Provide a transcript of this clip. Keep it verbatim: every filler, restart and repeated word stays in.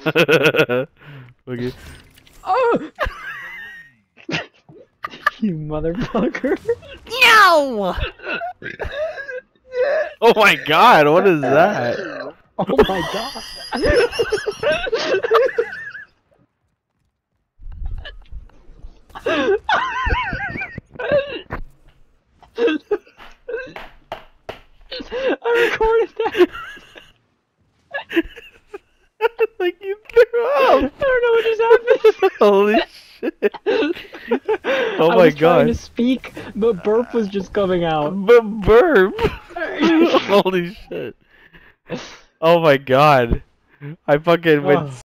Okay. Oh! You motherfucker. No! Oh my god, what is that? Oh my god. I recorded that. Like you threw up. I don't know what just happened. Holy shit. Oh I my was trying god. to speak, but burp was just coming out. But burp. Holy shit. Oh my god. I fucking went Oh.